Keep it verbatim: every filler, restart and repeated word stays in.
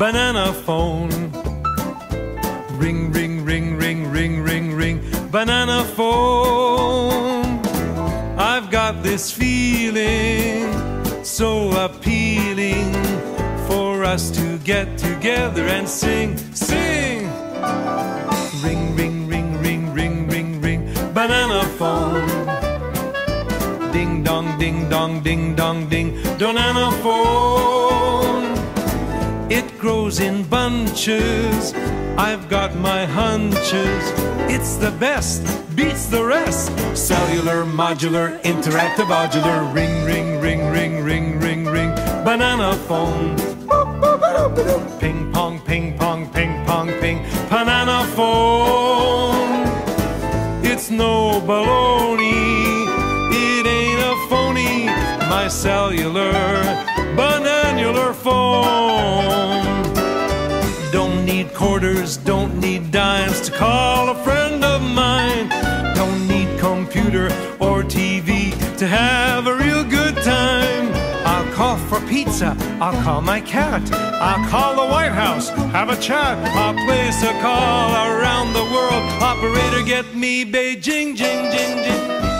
banana phone. Ring, ring, ring, ring, ring, ring, ring, banana phone. I've got this feeling so appealing for us to get together and sing, sing. Ring, ring, ring, ring, ring, ring, ring, banana phone. Ding dong, ding dong, ding dong, ding, banana phone. It grows in bunches, I've got my hunches. It's the best, beats the rest. Cellular, modular, interactive, modular. Ring, ring, ring, ring, ring, ring, ring, banana phone. Ping pong, ping pong, ping pong, ping, banana phone. It's no baloney, it ain't a phony. My cellular, bananular phone. Don't need quarters, don't need dimes to call a friend of mine. Don't need computer or T V to have a real good time. I'll call for pizza, I'll call my cat, I'll call the White House, have a chat. I'll place a call around the world. Operator, get me Beijing, jing, jing, jing.